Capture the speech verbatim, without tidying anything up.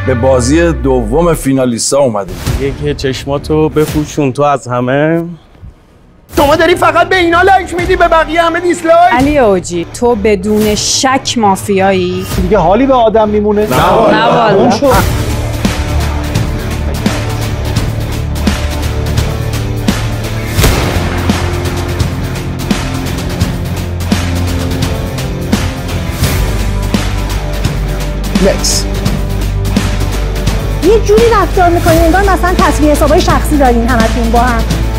به بازی دوم فینالیستا اومدیم. یکی چشماتو بپوشون تو از همه. شما داری فقط به اینا لایک میدی، به بقیه همه دیسلایک. علی اوجی تو بدون شک مافیایی. دیگه حالی به آدم میمونه؟ نه والا. نکس یه جوری رفتار میکنین انگار مثلا تصویر حسابای شخصی دارین همتون با هم.